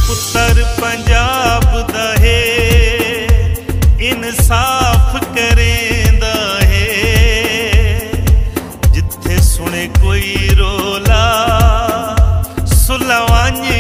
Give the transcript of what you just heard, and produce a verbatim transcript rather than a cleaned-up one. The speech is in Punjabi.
पुत्र पंजाब दा है इंसाफ करेंदा है। जिथे सुने कोई रोला सुलवांज